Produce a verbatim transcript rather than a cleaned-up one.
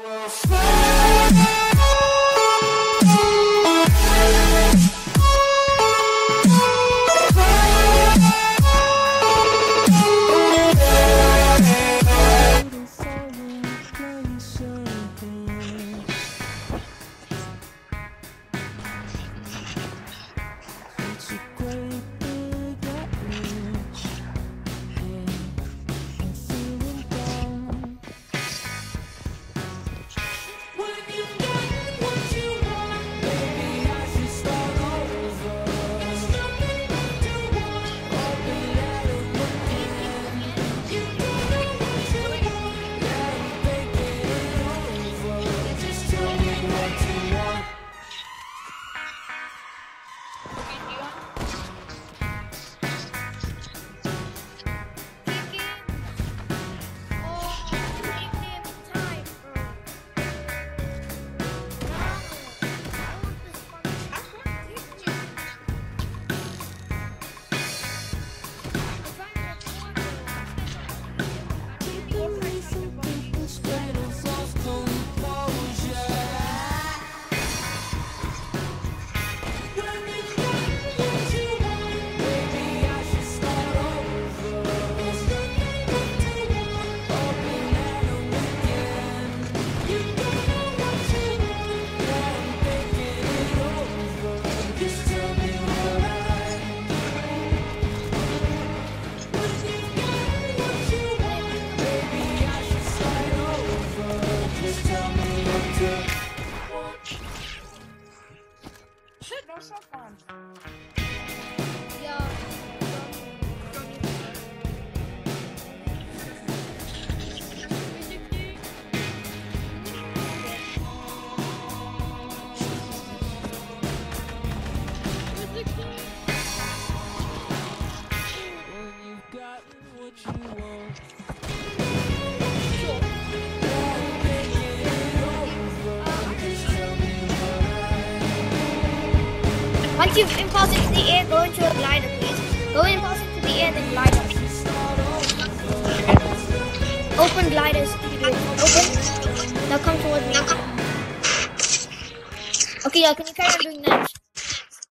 Once you've impulsed into the air, go into a glider, please. Go impulse into the air, then glider. Open gliders. Open. Now come towards me. Okay, yeah, can you carry on doing that?